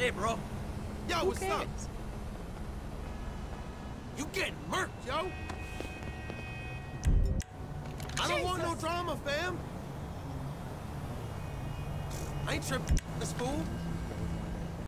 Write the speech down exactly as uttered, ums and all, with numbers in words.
Hey, bro. Yo, Who what's cares? up? You getting murked, yo. I don't want no drama, fam. I ain't tripping. That's cool.